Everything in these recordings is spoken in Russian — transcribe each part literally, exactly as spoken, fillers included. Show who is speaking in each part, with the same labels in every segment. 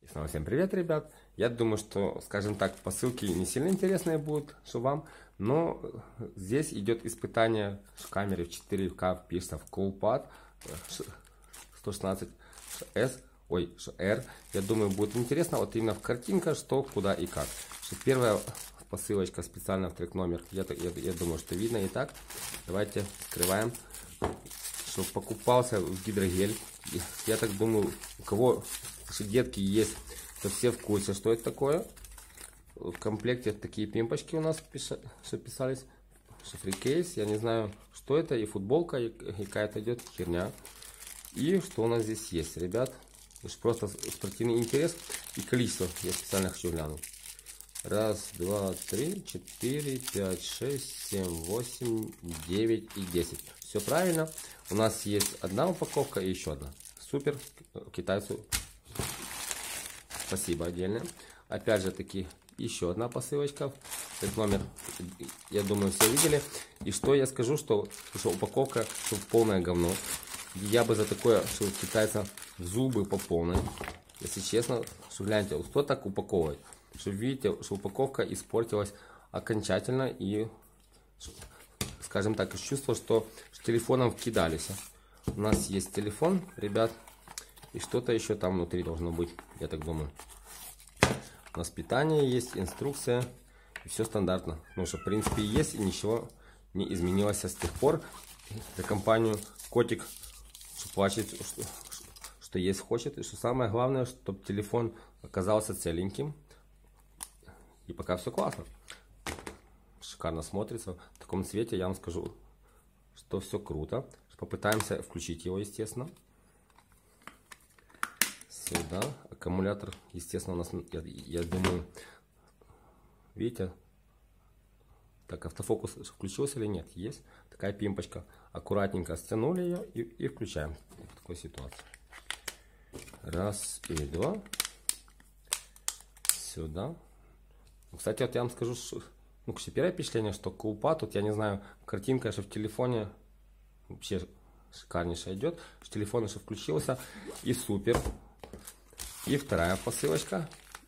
Speaker 1: Снова всем привет, ребят. Я думаю, что, скажем так, посылки не сильно интересные будут, что вам, но здесь идет испытание камеры в четыре ка, пишется в Coolpad сто шестнадцать эс, ой, R. Я думаю, будет интересно вот именно в картинка, что, куда и как. Первая посылочка специально в трек номер, я, я, я думаю, что видно. Итак, давайте открываем, чтобы покупался в гидрогель. Я так думаю, у кого детки есть, то все в курсе, что это такое. В комплекте такие пимпочки у нас писались, шифрикейс, я не знаю, что это, и футболка, и какая-то идет херня. И что у нас здесь есть, ребят, просто спортивный интерес и количество, я специально хочу глянуть. Раз, два, три, четыре, пять, шесть, семь, восемь, девять и десять. Все правильно. У нас есть одна упаковка и еще одна. Супер. Китайцу спасибо отдельно. Опять же таки еще одна посылочка. Этот номер, я думаю, все видели. И что я скажу, что, что упаковка что полное говно. Я бы за такое, что у китайца в зубы по полной. Если честно, что гляньте, кто так упаковывает? Что видите, что упаковка испортилась окончательно, и, скажем так, чувство, что с телефоном вкидались. У нас есть телефон, ребят, и что-то еще там внутри должно быть, я так думаю. У нас питание есть, инструкция, и все стандартно. Ну что, в принципе, есть, и ничего не изменилось с тех пор. За компанию Котик плачет, что, что есть хочет, и что самое главное, чтобы телефон оказался целеньким. И пока все классно. Шикарно смотрится. В таком цвете я вам скажу, что все круто. Попытаемся включить его, естественно. Сюда. Аккумулятор, естественно, у нас, я, я думаю, видите, так, автофокус включился или нет? Есть. Такая пимпочка. Аккуратненько стянули ее и, и включаем в такой ситуации. Раз и два. Сюда. Кстати, вот я вам скажу, что, ну, первое впечатление, что Coolpad, тут я не знаю, картинка, что в телефоне вообще шикарнейшая идет, что телефон еще включился, и супер. И вторая посылочка,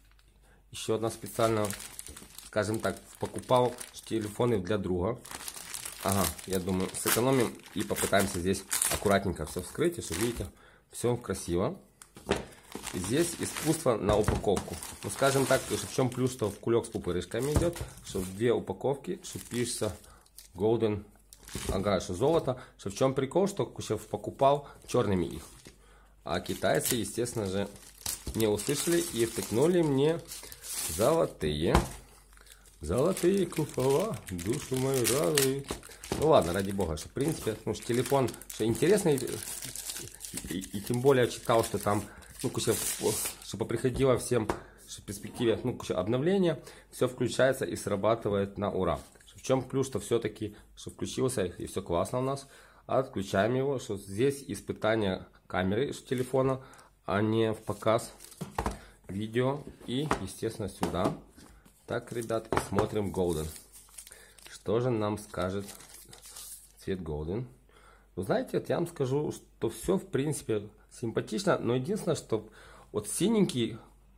Speaker 1: еще одна специально, скажем так, покупал телефоны для друга. Ага, я думаю, сэкономим и попытаемся здесь аккуратненько все вскрыть, и что видите, все красиво. И здесь искусство на упаковку. Ну, скажем так, в чем плюс, что в кулек с пупырышками идет, что в две упаковки, что пишется Golden, ага, что золото, что в чем прикол, что Кущев покупал черными их. А китайцы, естественно же, не услышали и втыкнули мне золотые. Золотые купола, душу мою радуют. Ну ладно, ради бога, что в принципе, ну, что телефон, что интересный, и, и, и тем более читал, что там, ну, куча, чтобы приходило всем, что в перспективе, ну, куча обновления, все включается и срабатывает на ура. В чем плюс, что все-таки, что включился и все классно у нас. Отключаем его, что здесь испытание камеры с телефона, а не в показ видео. И, естественно, сюда. Так, ребят, и смотрим Golden. Что же нам скажет цвет Golden? Вы знаете, вот я вам скажу, что все, в принципе, симпатично, но единственное, что вот синенький,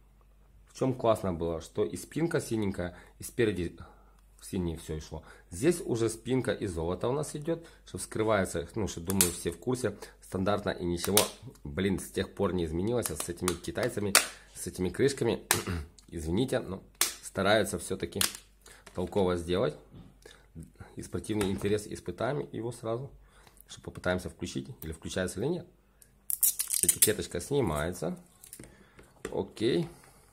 Speaker 1: в чем классно было, что и спинка синенькая, и спереди синее все шло. Здесь уже спинка и золото у нас идет, что вскрывается, ну, что думаю, все в курсе, стандартно, и ничего, блин, с тех пор не изменилось, а с этими китайцами, с этими крышками, извините, но стараются все-таки толково сделать. И спортивный интерес испытаем его сразу, что попытаемся включить, или включается или нет. Этикеточка снимается. Окей.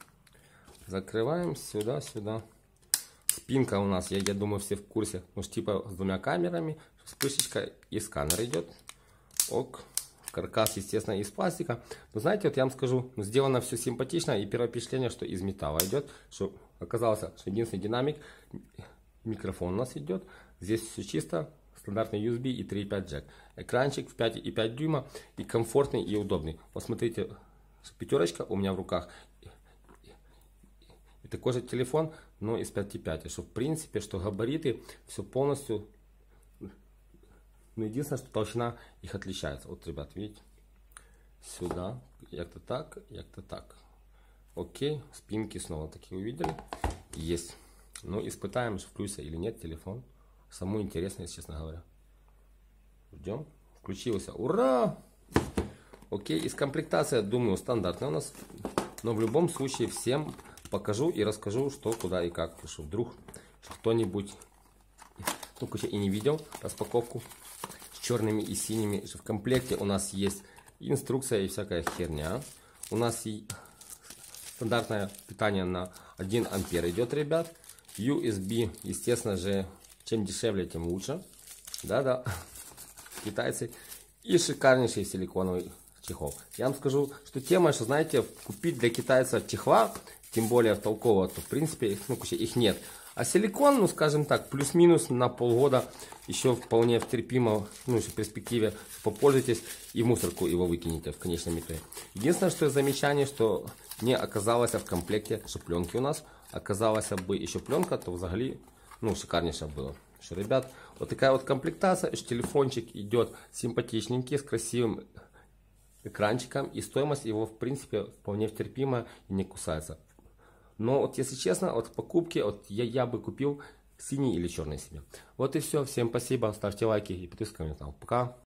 Speaker 1: Закрываем сюда, сюда. Спинка у нас, я, я думаю, все в курсе. Ну, типа с двумя камерами, вспышечка и сканер идет. Ок. Каркас, естественно, из пластика. Но знаете, вот я вам скажу, сделано все симпатично. И первое впечатление, что из металла идет. Что оказалось, что единственный динамик, микрофон у нас идет. Здесь все чисто. Стандартный ю эс би и три и пять джек. Экранчик в пять и пять дюйма. И комфортный, и удобный. Вот смотрите, пятерочка у меня в руках. И такой же телефон, но из пять и пять. Что в принципе, что габариты, все полностью. Но единственное, что толщина их отличается. Вот, ребят, видите? Сюда. Як-то так, як-то так. Окей, спинки снова такие увидели. Есть. Ну, испытаем, включится или нет телефон. Самое интересное, честно говоря. Ждем. Включился. Ура! Окей, из комплектации, думаю, стандартная у нас. Но в любом случае всем покажу и расскажу, что, куда и как. Что вдруг кто-нибудь ну, и не видел распаковку с черными и синими. Что в комплекте у нас есть инструкция и всякая херня. У нас и стандартное питание на один ампер идет, ребят. ю эс би, естественно же, чем дешевле, тем лучше. Да-да, китайцы. И шикарнейший силиконовый чехол. Я вам скажу, что тема, что, знаете, купить для китайцев чехла, тем более толкового, то в принципе ну, их нет. А силикон, ну скажем так, плюс-минус на полгода еще вполне терпимо, ну еще в перспективе попользуйтесь и в мусорку его выкинете в конечном итоге. Единственное, что замечание, что не оказалось в комплекте шипленки у нас, оказалась бы еще пленка, то взагалі, ну шикарнейше было. Что, ребят, вот такая вот комплектация, телефончик идет симпатичненький, с красивым экранчиком, и стоимость его в принципе вполне терпима и не кусается. Но вот если честно, от покупки вот я, я бы купил синий или черный себе. Вот и все. Всем спасибо. Ставьте лайки и подписывайтесь на канал. Пока.